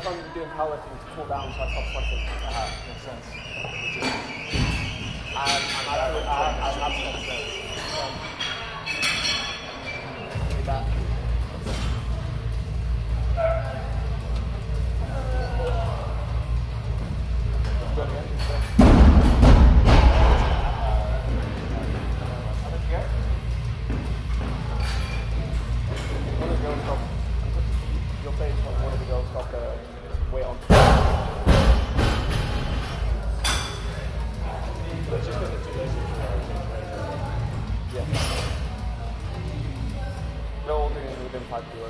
time doing powerlifting to cool down so I stop sweating. Makes sense. I'm abstinent. Need that. Good again. One of the girls got your face when one of the girls got the weight on. Yeah. They're all doing it within 5 kilos.